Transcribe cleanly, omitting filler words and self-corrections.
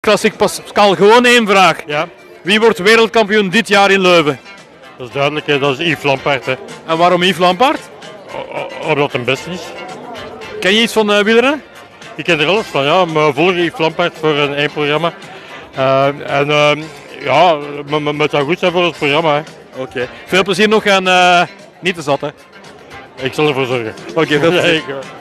Klassiek Pascal, gewoon één vraag. Ja, Wie wordt wereldkampioen dit jaar in Leuven? dat is duidelijk, hè. Dat is Yves Lampaert. Hè. En waarom Yves Lampaert? Omdat hij best is. Ken je iets van wielrennen? Ik ken er alles van, ja. We volgen Yves Lampaert voor een eindprogramma. Ja, het zou goed zijn voor het programma. Hè. Oké. Veel plezier nog en niet te zat hè. Ik zal ervoor zorgen. Oké, veel plezier.